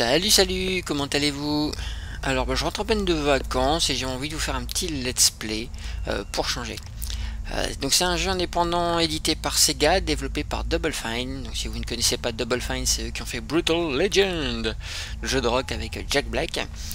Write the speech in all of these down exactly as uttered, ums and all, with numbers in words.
Salut salut, comment allez-vous? Alors bah, je rentre à peine de vacances et j'ai envie de vous faire un petit let's play euh, pour changer. Euh, donc c'est un jeu indépendant édité par Sega, développé par Double Fine. Donc si vous ne connaissez pas Double Fine, c'est eux qui ont fait Brutal Legend, le jeu de rock avec Jack Black.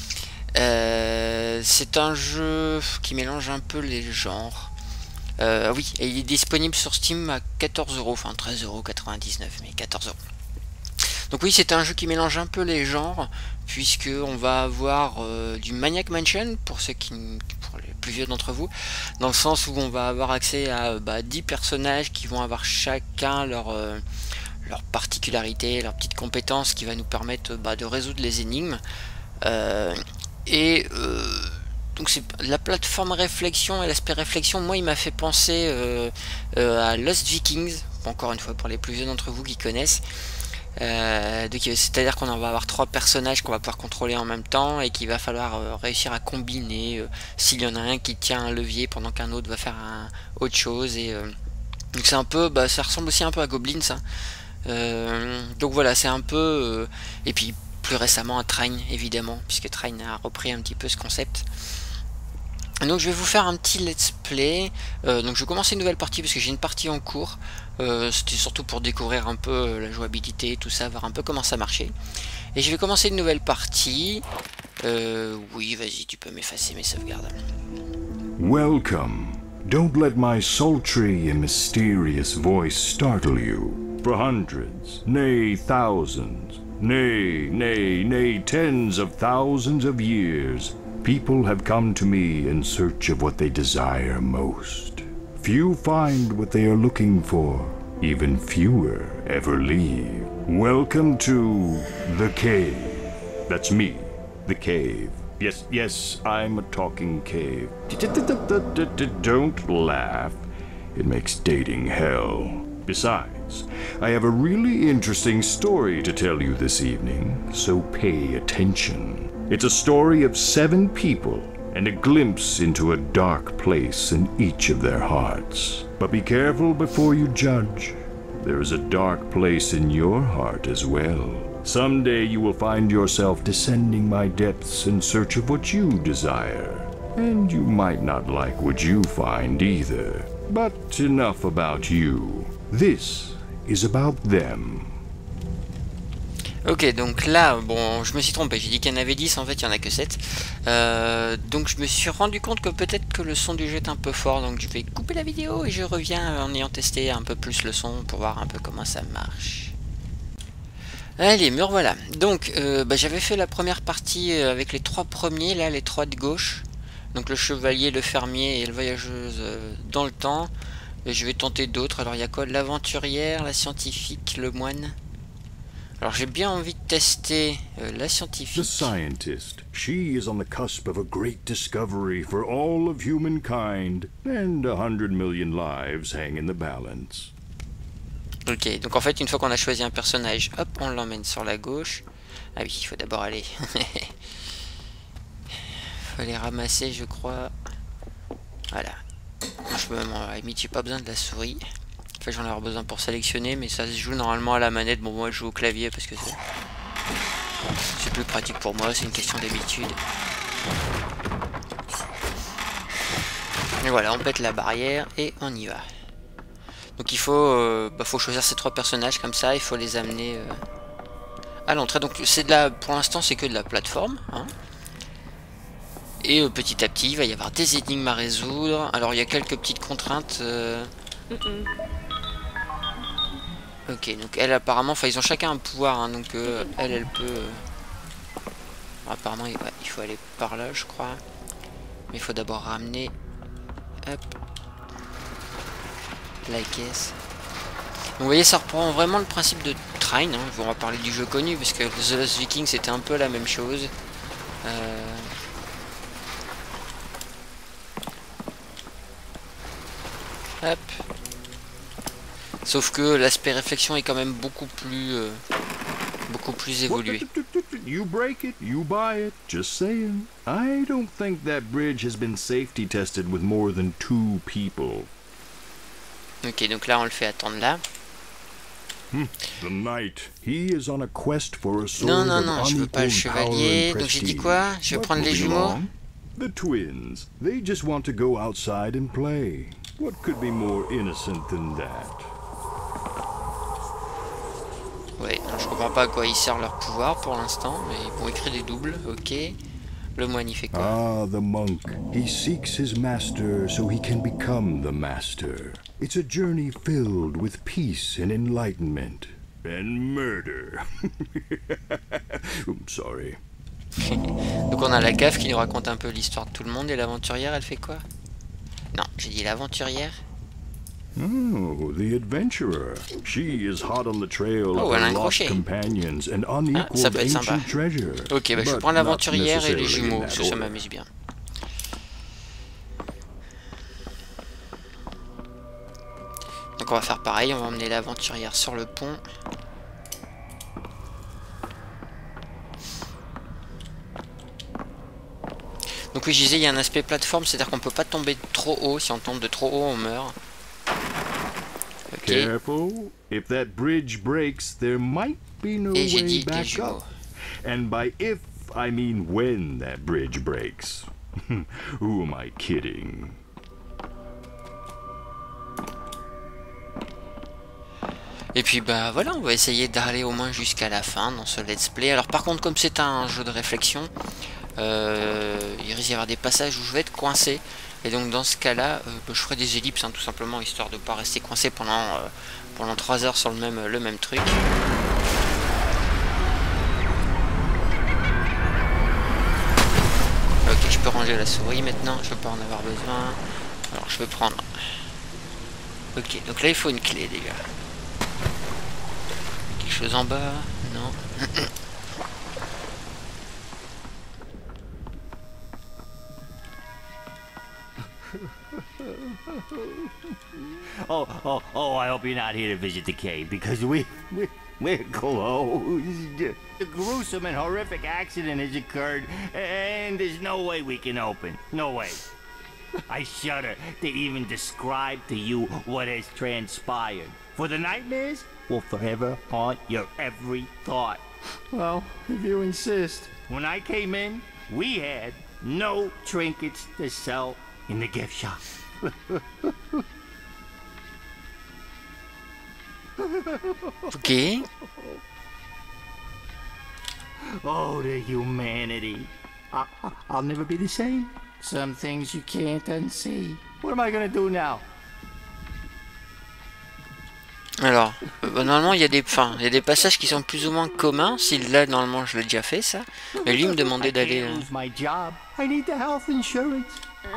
Euh, c'est un jeu qui mélange un peu les genres. Euh, oui, et il est disponible sur Steam à quatorze euros, enfin treize euros quatre-vingt-dix-neuf, mais quatorze euros. Donc oui, c'est un jeu qui mélange un peu les genres, puisque on va avoir euh, du Maniac Mansion, pour ceux qui, pour les plus vieux d'entre vous, dans le sens où on va avoir accès à bah, dix personnages qui vont avoir chacun leur, euh, leur particularité, leur petite compétence qui va nous permettre bah, de résoudre les énigmes. Euh, et euh, donc c'est la plateforme réflexion et l'aspect réflexion, moi il m'a fait penser euh, euh, à Lost Vikings, encore une fois pour les plus vieux d'entre vous qui connaissent. Euh, c'est-à-dire qu'on va avoir trois personnages qu'on va pouvoir contrôler en même temps et qu'il va falloir euh, réussir à combiner euh, s'il y en a un qui tient un levier pendant qu'un autre va faire un, autre chose. Et euh, donc c'est un peu, bah, ça ressemble aussi un peu à Goblins, hein. Euh, donc voilà, c'est un peu euh, et puis plus récemment à Train évidemment, puisque Train a repris un petit peu ce concept. Donc je vais vous faire un petit let's play. Euh, donc je vais commencer une nouvelle partie parce que j'ai une partie en cours. Euh, C'était surtout pour découvrir un peu euh, la jouabilité, tout ça, voir un peu comment ça marchait. Et je vais commencer une nouvelle partie. Euh, oui, vas-y, tu peux m'effacer mes sauvegardes. Welcome. Don't let my sultry and mysterious voice startle you. For hundreds, nay thousands, nay, nay, nay tens of thousands of years, people have come to me in search of what they desire most. Few find what they are looking for. Even fewer ever leave. Welcome to the cave. That's me, the cave. Yes, yes, I'm a talking cave. Don't laugh. It makes dating hell. Besides, I have a really interesting story to tell you this evening, so pay attention. It's a story of seven people and a glimpse into a dark place in each of their hearts. But be careful before you judge. There is a dark place in your heart as well. Someday you will find yourself descending my depths in search of what you desire. And you might not like what you find either. But enough about you. This is about them. Ok, donc là, bon, je me suis trompé, j'ai dit qu'il y en avait dix, en fait il y en a que sept. Euh, donc je me suis rendu compte que peut-être que le son du jeu est un peu fort, donc je vais couper la vidéo et je reviens en ayant testé un peu plus le son pour voir un peu comment ça marche. Allez, me revoilà. Donc, euh, bah, j'avais fait la première partie avec les trois premiers, là, les trois de gauche. Donc le chevalier, le fermier et le voyageuse euh, dans le temps. Et je vais tenter d'autres. Alors il y a quoi? L'aventurière, la scientifique, le moine. Alors j'ai bien envie de tester euh, la scientifique. The scientist. She is on the cusp of a great discovery for all of humankind, and a hundred million lives hang in the balance. Ok, donc en fait une fois qu'on a choisi un personnage, hop, on l'emmène sur la gauche. Ah oui, il faut d'abord aller. Faut aller ramasser, je crois. Voilà. Je peux même, à la limite, j'ai pas besoin de la souris. Enfin, j'en ai avoir besoin pour sélectionner, mais ça se joue normalement à la manette. Bon, moi je joue au clavier parce que c'est plus pratique pour moi, c'est une question d'habitude. Et voilà, on pète la barrière et on y va. Donc il faut, euh, bah, faut choisir ces trois personnages comme ça, il faut les amener euh, à l'entrée. Donc c'est de la, pour l'instant c'est que de la plateforme, hein. Et euh, petit à petit il va y avoir des énigmes à résoudre. Alors il y a quelques petites contraintes. Euh... Mm -mm. Ok, donc elle apparemment, enfin ils ont chacun un pouvoir, hein, donc euh, elle, elle peut... Euh... Apparemment ouais, il faut aller par là je crois. Mais il faut d'abord ramener... Hop. La caisse. Donc, vous voyez, ça reprend vraiment le principe de Train, hein. On va parler du jeu connu, parce que The Lost Vikings c'était un peu la même chose. Euh... Hop. Sauf que l'aspect réflexion est quand même beaucoup plus euh, beaucoup plus évolué. You break it, you buy it. Just saying. I don't think that bridge has been safety tested with more than two people. Ok, donc là on le fait attendre là. The knight, he is on a quest for a sword Non, non, non, of je veux pas le unequaled power chevalier. and Donc j'ai dit prestige. quoi? Je vais But prendre les moving jumeaux. along, the twins, they just want to go outside and play. What could be more innocent than that? Ouais, non, je comprends pas à quoi ils servent leur pouvoir pour l'instant, mais ils vont écrire des doubles, ok. Le moine il fait quoi? Ah, the monk. He seeks his master so he can become the master. It's a journey filled with peace and enlightenment. And murder. I'm sorry. Donc on a la cave qui nous raconte un peu l'histoire de tout le monde, et l'aventurière elle fait quoi? Non, j'ai dit l'aventurière. Oh, the adventurer. She is hot on the trail Oh, of elle a her un lost crochet. companions and Ah, ça unequaled peut être sympa. ancient treasure. Ok, bah je But prends not l'aventurière et les necessarily in jumeaux, that parce que ça order. m'amuse bien. Donc on va faire pareil, on va emmener l'aventurière sur le pont. Donc oui, je disais, il y a un aspect plateforme, c'est-à-dire qu'on peut pas tomber de trop haut. Si on tombe de trop haut, on meurt. Ok. Careful. If that bridge breaks, there might be no Et j'ai way dit les back jumeaux. up. And by if, I mean when that bridge breaks. Who am I kidding? Et puis bah voilà, on va essayer d'aller au moins jusqu'à la fin dans ce let's play. Alors par contre, comme c'est un jeu de réflexion, euh, il risque d'y avoir des passages où je vais être coincé. Et donc dans ce cas-là, euh, bah, je ferai des ellipses, hein, tout simplement, histoire de ne pas rester coincé pendant, euh, pendant trois heures sur le même, le même truc. Ok, je peux ranger la souris maintenant, je peux pas en avoir besoin. Alors je vais prendre... Ok, donc là il faut une clé déjà. Quelque chose en bas? Non. Oh, oh, oh, I hope you're not here to visit the cave, because we, we, we're closed. A gruesome and horrific accident has occurred, and there's no way we can open. No way. I shudder to even describe to you what has transpired. For the nightmares will forever haunt your every thought. Well, if you insist. When I came in, we had no trinkets to sell in the gift shop. Ok. Oh, the humanity. I, I, I'll never be the same. Some things you can't unsee. What am I gonna do now? Alors, euh, bah, normalement il y a des, enfin, il y a des passages qui sont plus ou moins communs. Si là normalement je l'ai déjà fait ça, mais lui il me demandait I d'aller. can't euh, lose my job. I need the health insurance.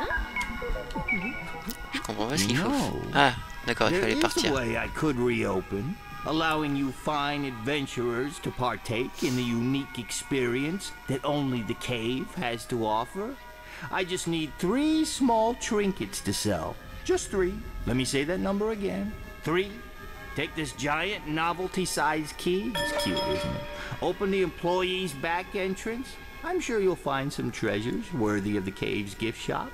Je comprends pas ce qu'il faut. No. Ah, d'accord, il There fallait is a partir. way I could reopen, allowing you fine adventurers to partake in the unique experience that only the cave has to offer. I just need three small trinkets to sell. Just three. Let me say that number again. Three. Take this giant novelty-sized key. It's cute, isn't it? Open the employee's back entrance. I'm sure you'll find some treasures worthy of the cave's gift shop.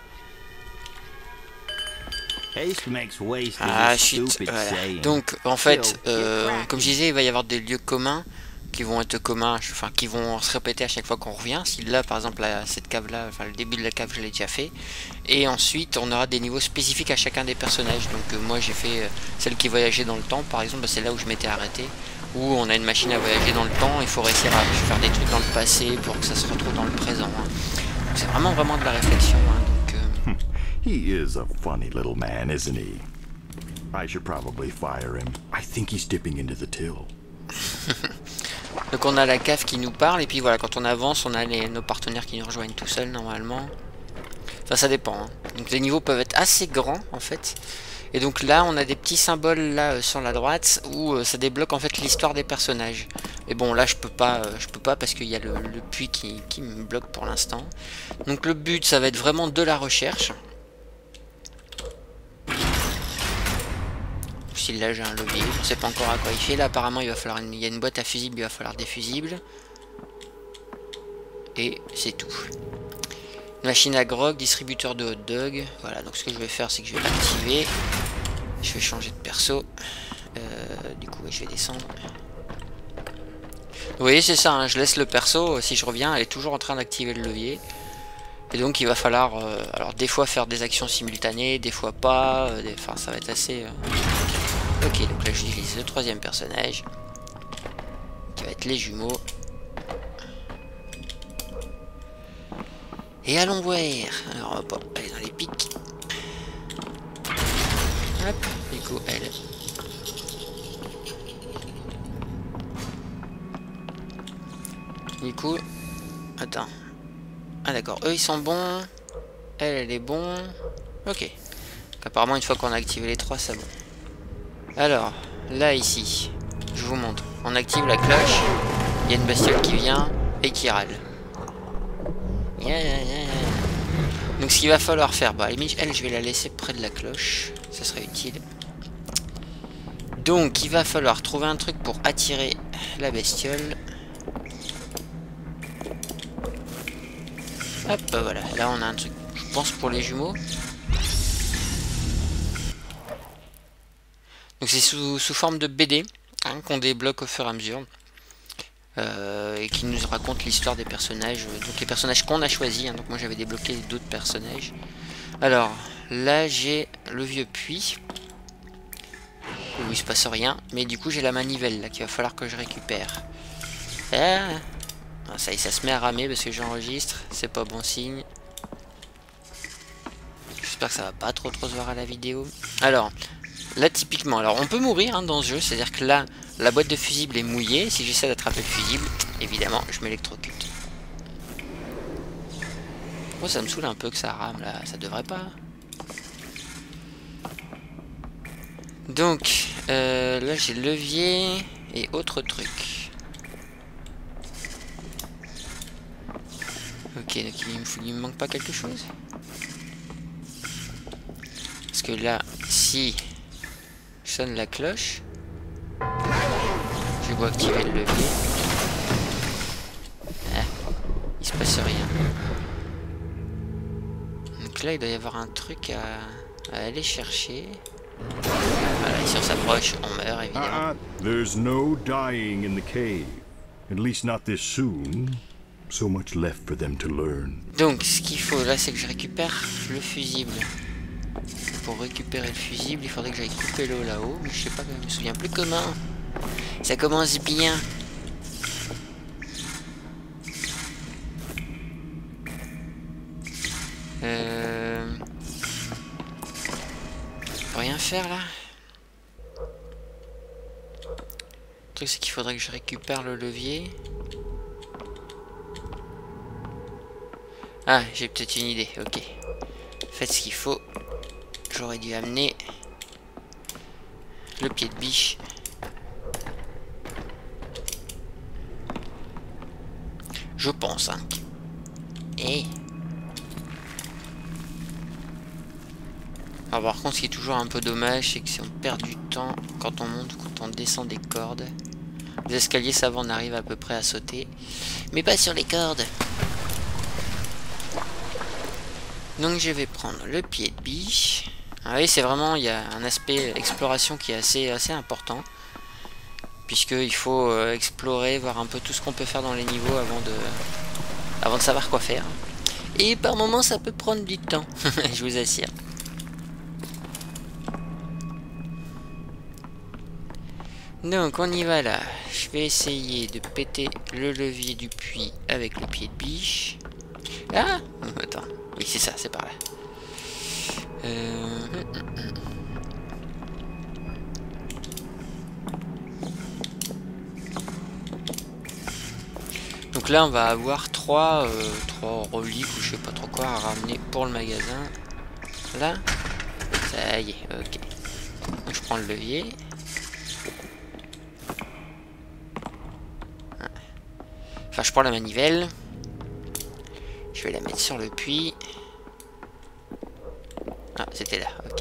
Haste makes waste is Ah a chut, stupid voilà. saying. Donc en fait, Still, euh, get comme je disais, il va y avoir des lieux communs qui vont être communs, enfin qui vont se répéter à chaque fois qu'on revient. Si là par exemple là, cette cave là, enfin le début de la cave je l'ai déjà fait. Et ensuite on aura des niveaux spécifiques à chacun des personnages. Donc euh, moi j'ai fait euh, celle qui voyageait dans le temps par exemple, bah, c'est là où je m'étais arrêté. Où on a une machine à voyager dans le temps, il faut réussir à faire des trucs dans le passé pour que ça se retrouve dans le présent. Hein. C'est vraiment vraiment de la réflexion. Hein, donc, euh... He is a funny little man, isn't he? I should probably fire him. I think he's dipping into the till. Donc on a la cave qui nous parle et puis voilà, quand on avance on a les, nos partenaires qui nous rejoignent tout seuls normalement. Enfin ça dépend hein. Donc les niveaux peuvent être assez grands en fait. Et donc là on a des petits symboles là euh, sur la droite où euh, ça débloque en fait l'histoire des personnages. Mais bon là je peux pas euh, je peux pas parce qu'il y a le, le puits qui, qui me bloque pour l'instant. Donc le but ça va être vraiment de la recherche. Si là j'ai un levier, je sais pas encore à quoi il fait. Là apparemment il va falloir une... il y a une boîte à fusibles, il va falloir des fusibles. Et c'est tout. Machine à grog, distributeur de hot dog. Voilà, donc ce que je vais faire c'est que je vais l'activer. Je vais changer de perso. Euh, du coup, ouais, je vais descendre. Vous voyez, c'est ça, hein, je laisse le perso, si je reviens, elle est toujours en train d'activer le levier. Et donc il va falloir, euh, alors des fois faire des actions simultanées, des fois pas, euh, des... enfin ça va être assez... Euh... Ok, donc là j'utilise le troisième personnage, qui va être les jumeaux. Et allons voir. Alors on va pas aller dans les pics. Hop, du coup elle... Du coup... Attends. Ah d'accord, eux ils sont bons. Elle, elle est bon. Ok. Donc, apparemment une fois qu'on a activé les trois, c'est bon. Alors, là ici, je vous montre. On active la cloche. Il y a une bestiole qui vient et qui râle. Yeah, yeah, yeah. Donc ce qu'il va falloir faire, bah elle, je vais la laisser près de la cloche. Ça serait utile. Donc il va falloir trouver un truc pour attirer la bestiole. Hop, voilà, là on a un truc, je pense, pour les jumeaux. Donc c'est sous, sous forme de B D, hein, qu'on débloque au fur et à mesure. Euh, et qui nous raconte l'histoire des personnages. Donc les personnages qu'on a choisis, hein, donc moi j'avais débloqué d'autres personnages. Alors, là j'ai le vieux puits, où il se passe rien, mais du coup j'ai la manivelle là qu'il va falloir que je récupère. Ah. Ah, ça y est, ça se met à ramer parce que j'enregistre, c'est pas bon signe. J'espère que ça va pas trop trop se voir à la vidéo. Alors, là typiquement, alors on peut mourir hein, dans ce jeu, c'est-à-dire que là, la boîte de fusible est mouillée. Si j'essaie d'attraper le fusible, évidemment, je m'électrocute. Oh, ça me saoule un peu que ça rame là, ça devrait pas. Donc, euh, là j'ai levier et autre truc. Ok, donc il me, faut, il me manque pas quelque chose. Parce que là, si je sonne la cloche, je vais activer le levier. Ah, il se passe rien. Donc là, il doit y avoir un truc à, à aller chercher. Voilà, et si on s'approche, on meurt évidemment. Uh-uh. There's no dying in the cave. At least not this soon. So much left for them to learn. Donc ce qu'il faut là c'est que je récupère le fusible. Pour récupérer le fusible il faudrait que j'aille couper l'eau là-haut. Mais je sais pas, je me souviens plus comment. Ça commence bien. Euh... Faut rien faire là. Le truc c'est qu'il faudrait que je récupère le levier. Ah, j'ai peut-être une idée, ok. Faites ce qu'il faut. J'aurais dû amener le pied de biche. Je pense, hein. Et... Alors par contre, ce qui est toujours un peu dommage, c'est que si on perd du temps quand on monte, quand on descend des cordes. Les escaliers, ça va, on arrive à peu près à sauter. Mais pas sur les cordes. Donc je vais prendre le pied de biche. Ah oui, c'est vraiment, il y a un aspect exploration qui est assez, assez important. Puisqu'il faut euh, explorer, voir un peu tout ce qu'on peut faire dans les niveaux avant de, avant de savoir quoi faire. Et par moments ça peut prendre du temps, je vous assure. Donc on y va là. Je vais essayer de péter le levier du puits avec le pied de biche. Ah, attends. Oui, c'est ça, c'est par là. Euh... Donc là, on va avoir trois, euh, trois reliques ou je sais pas trop quoi à ramener pour le magasin. Là, ça y est, ok. Donc je prends le levier. Enfin, je prends la manivelle. Je vais la mettre sur le puits. Ah, c'était là, ok.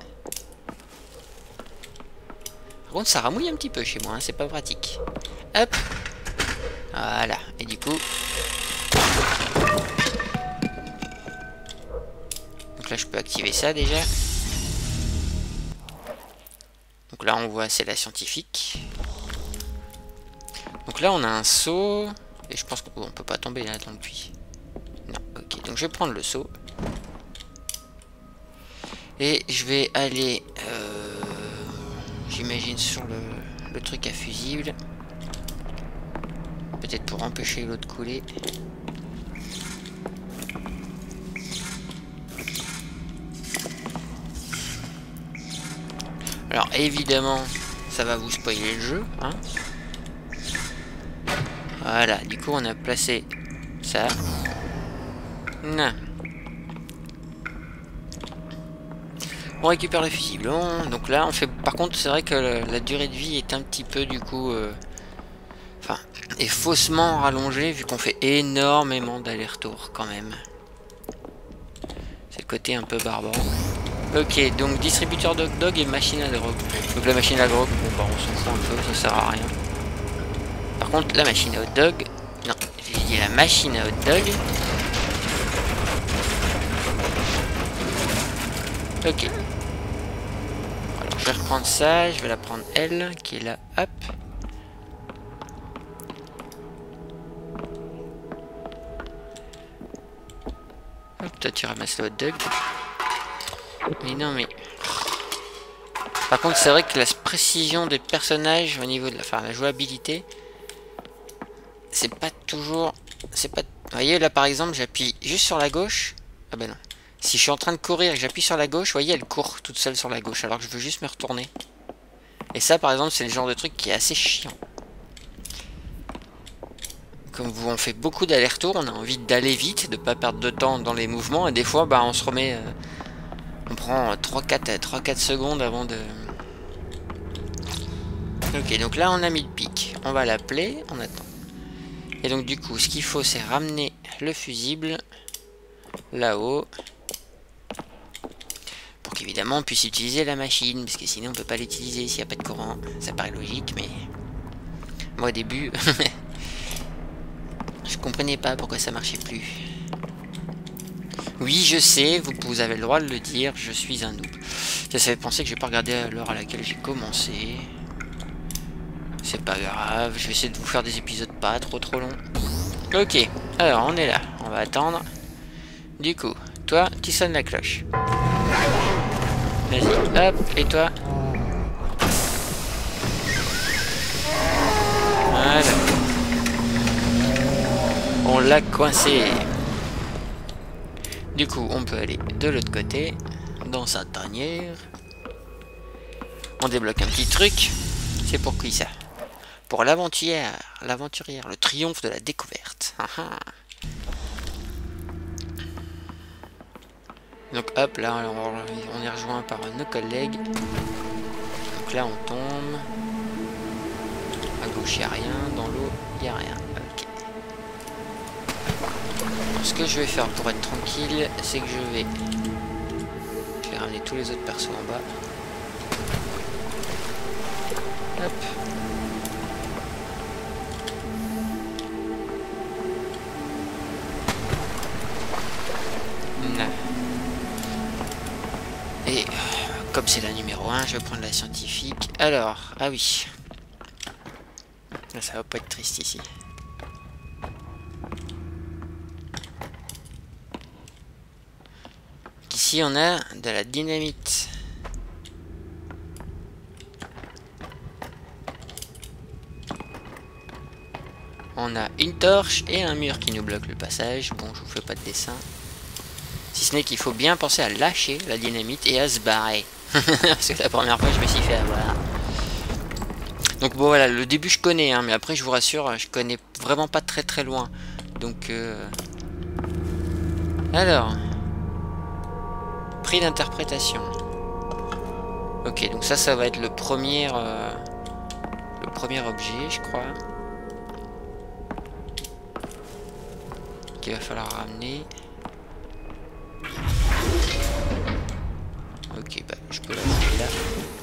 Par contre, ça ramouille un petit peu chez moi, hein, c'est pas pratique. Hop. Voilà, et du coup... Donc là, je peux activer ça déjà. Donc là on voit c'est la scientifique. Donc là on a un seau. Et je pense qu'on peut pas tomber là dans le puits. Non, ok, donc je vais prendre le seau. Et je vais aller, euh, j'imagine, sur le, le truc à fusible. Peut-être pour empêcher l'eau de couler. Alors évidemment, ça va vous spoiler le jeu, hein. Voilà, du coup on a placé ça. Non. On récupère le fusible. On... Donc là, on fait. Par contre, c'est vrai que la, la durée de vie est un petit peu du coup, euh... enfin, est faussement rallongée vu qu'on fait énormément d'allers-retours quand même. C'est le côté un peu barbare. Ok, donc distributeur de hot dog et machine à drogue. Donc la machine à drogue, bon bah on s'en fout un peu, ça sert à rien. Par contre, la machine à hot dog, non, j'ai dit la machine à hot dog. Ok. Alors je vais reprendre ça, je vais la prendre elle, qui est là, hop. Hop, toi tu ramasses le hot dog. Mais non mais... Par contre c'est vrai que la précision des personnages au niveau de la, enfin, la jouabilité, c'est pas toujours... C'est pas... Vous voyez là par exemple j'appuie juste sur la gauche. Ah ben non. Si je suis en train de courir et que j'appuie sur la gauche, vous voyez, elle court toute seule sur la gauche, alors que je veux juste me retourner. Et ça, par exemple, c'est le genre de truc qui est assez chiant. Comme vous, on fait beaucoup d'allers-retours, on a envie d'aller vite, de pas perdre de temps dans les mouvements, et des fois, bah, on se remet... Euh, on prend trois quatre secondes avant de... Ok, donc là, on a mis le pic. On va l'appeler, on attend. Et donc, du coup, ce qu'il faut, c'est ramener le fusible là-haut. Pour qu'évidemment on puisse utiliser la machine, parce que sinon on peut pas l'utiliser s'il n'y a pas de courant. Ça paraît logique, mais moi au début je comprenais pas pourquoi ça marchait plus. Oui, je sais, vous, vous avez le droit de le dire, je suis un noob. Ça fait penser que j'ai pas regardé à l'heure à laquelle j'ai commencé. C'est pas grave, je vais essayer de vous faire des épisodes pas trop trop longs. Ok, alors on est là, on va attendre. Du coup, toi, tu sonnes la cloche. Vas-y, hop, et toi? Voilà. On l'a coincé. Du coup, on peut aller de l'autre côté, dans sa tanière. On débloque un petit truc. C'est pour qui ça? Pour l'aventurière, l'aventurière, le triomphe de la découverte. Donc hop, là on est rejoint par nos collègues. Donc là on tombe. À gauche il n'y a rien, dans l'eau il n'y a rien. Ok. Alors, ce que je vais faire pour être tranquille, c'est que je vais... Je vais ramener tous les autres persos en bas. Hop. Et comme c'est la numéro un, je vais prendre la scientifique. Alors, ah oui. Là, ça va pas être triste ici. Ici, on a de la dynamite. On a une torche et un mur qui nous bloque le passage. Bon, je vous fais pas de dessin. Si ce n'est qu'il faut bien penser à lâcher la dynamite et à se barrer. Parce que la première fois je me suis fait avoir. Donc bon voilà, le début je connais, hein, mais après je vous rassure, je connais vraiment pas très très loin. Donc euh... alors, prix d'interprétation. Ok, donc ça, ça va être le premier, euh... le premier objet, je crois, qu'il va falloir ramener. Ok, bah je peux la mettre là.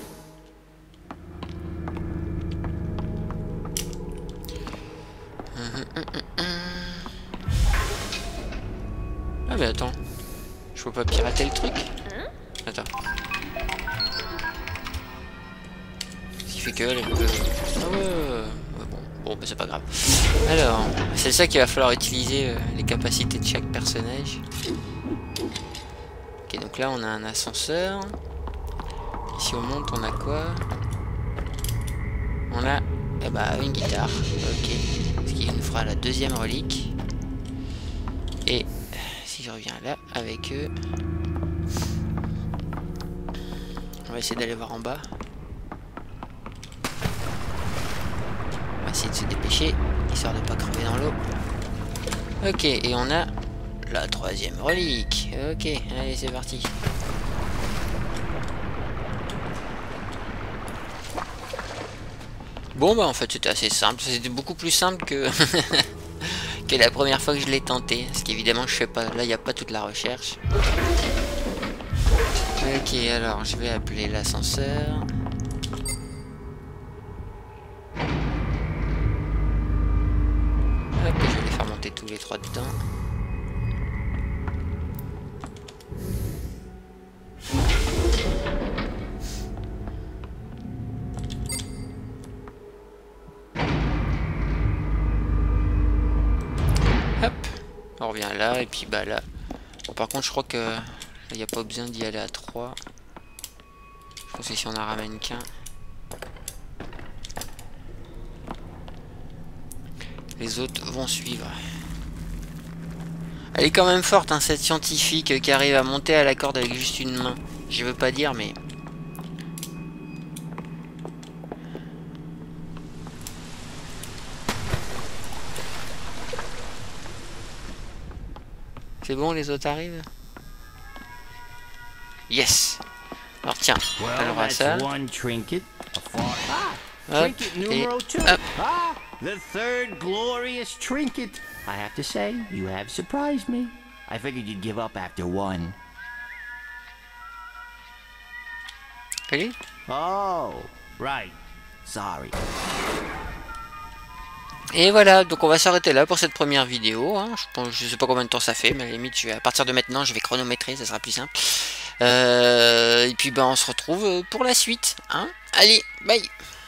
Hum, hum, hum, hum. Ah mais attends, je peux pas pirater le truc. Attends. fait qu'elle, elle peut... Ah ouais, ouais, bon, bon bah, c'est pas grave. Alors, c'est ça qu'il va falloir utiliser euh, les capacités de chaque personnage. Ok, donc là on a un ascenseur. Si on monte, on a quoi? On a eh bah, une guitare. Ok, ce qui nous fera la deuxième relique. Et si je reviens là avec eux, on va essayer d'aller voir en bas. On va essayer de se dépêcher, histoire de pas crever dans l'eau. Ok, et on a la troisième relique. Ok, allez, c'est parti. Bon bah en fait c'était assez simple, c'était beaucoup plus simple que que la première fois que je l'ai tenté, parce qu'évidemment je fais pas, là il n'y a pas toute la recherche. Ok, alors je vais appeler l'ascenseur. Hop, je vais les faire monter tous les trois dedans. Hop, on revient là, et puis bah là. Bon, par contre, je crois que il n'y a pas besoin d'y aller à trois. Je pense que si on en ramène qu'un. Les autres vont suivre. Elle est quand même forte, hein, cette scientifique qui arrive à monter à la corde avec juste une main. Je veux pas dire, mais... C'est bon, les autres arrivent? Yes. Alors tiens, alors à ça. Trinket. Hop, et hop. Ah, the third glorious trinket. I have to say, you have surprised me. I figured you'd give up after one. Allez. Oh, right. Sorry. Et voilà, donc on va s'arrêter là pour cette première vidéo. Hein. Je, pense, je sais pas combien de temps ça fait, mais à la limite, je vais, à partir de maintenant, je vais chronométrer, ça sera plus simple. Euh, et puis ben, on se retrouve pour la suite. Hein. Allez, bye.